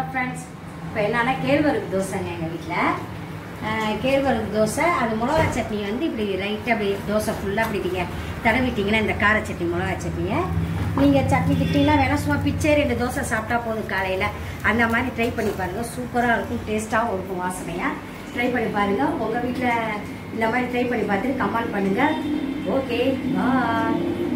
Friends, இப்போ என்னன்னா கேழ்வரகு தோசைங்க எங்கள் வீட்டில். கேழ்வரகு தோசை, அது மிளகா சட்னி வந்து இப்படி லைட்டாக அப்படி தோசை ஃபுல்லாக அப்படி நீங்கள் தடவிட்டிங்கன்னா இந்த கார சட்னி மிளகா சட்னியை நீங்கள் சட்னி கிட்டிலாம் வேணால் சும்மா பிச்சை 2 தோசை சாப்பிட்டா போதும் காலையில். அந்த மாதிரி ட்ரை பண்ணி பாருங்கள். சூப்பராக இருக்கும், டேஸ்ட்டாகவும் இருக்கும், வாசனையாக. ட்ரை பண்ணி பாருங்கள். உங்கள் வீட்டில் இந்த மாதிரி ட்ரை பண்ணி பார்த்துட்டு கமெண்ட் பண்ணுங்கள். ஓகே, பாய்.